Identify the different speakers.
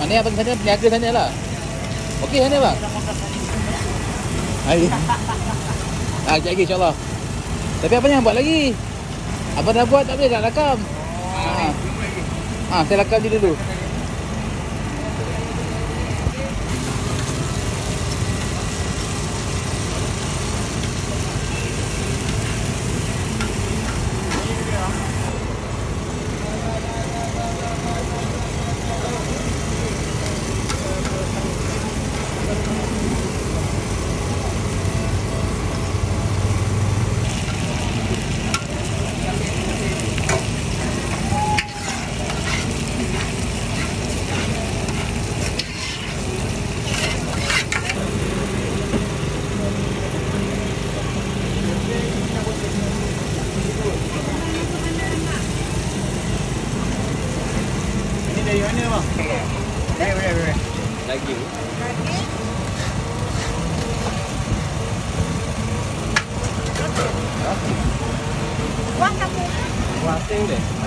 Speaker 1: Ni abang sana peniaga sana lah. Okey sana bang. Hai. Sekejap lagi insyaAllah. Tapi abang jangan buat lagi. Abang dah buat tak boleh nak rakam. Saya rakam je dulu.
Speaker 2: Dari mana bang? Boleh.
Speaker 1: Lagi.
Speaker 3: Kuah kamu.
Speaker 1: Kuah teh boleh?